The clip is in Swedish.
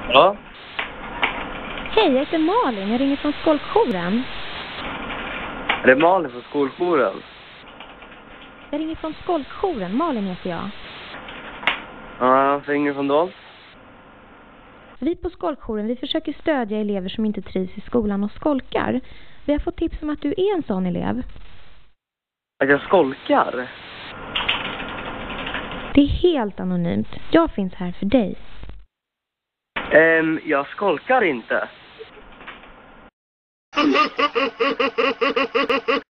Ja. Hej, jag heter Malin. Jag ringer från skolkåren. Är det Malin från skolkåren? Jag ringer från skolkåren. Malin heter jag. Ja, jag ringer från då. Vi på skolkåren, vi försöker stödja elever som inte trivs i skolan och skolkar. Vi har fått tips om att du är en sån elev. Att jag skolkar? Det är helt anonymt. Jag finns här för dig. Jag skolkar inte.